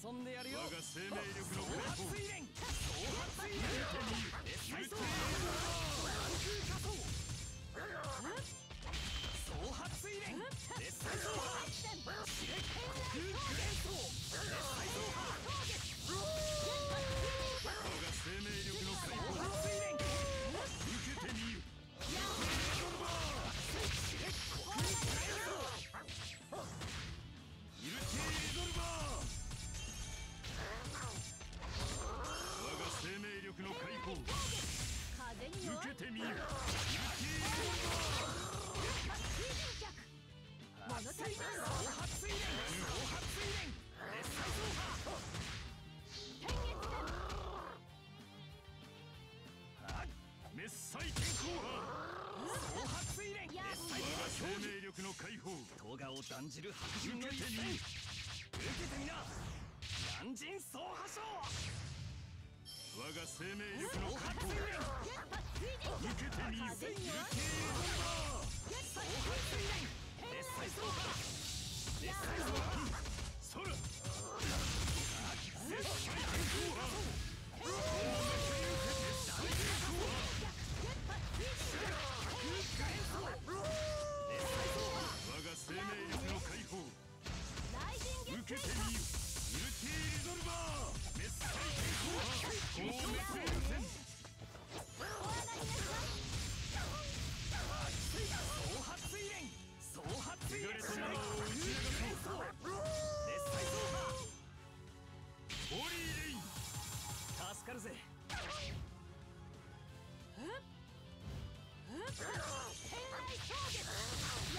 遊んでやるよ。 我が生命力の総発水蓮、総発水蓮、最速総発水蓮、熱最走破、刺激空間層、熱最走破、 我が生命力の解放、 総発水蓮、 受けてみる。イルティゾルバー。我が生命力の解放、受けてみる。イルティゾルバー。 総発水蓮、総発水蓮、熱最走破、 滅彩天候波。 総発水蓮、熱最我が走生命力の解放、 トガを断じる白人の一戦。受けてみな。南陣総破傷。 我が生命力の総解放、 発水蓮、 受けてみる。イルティゾルバ総発水蓮、熱最走破、熱最走破、 ー。そら絶対天候波。我が生命力の解放、受けてみよ。イルティリゾルバー。滅彩天候波、攻滅優先。 総発水蓮、総発水蓮、 汚れたものを打ち流そう。 熱最走ホリーレイン。 破、助かるぜ。天雷衝撃、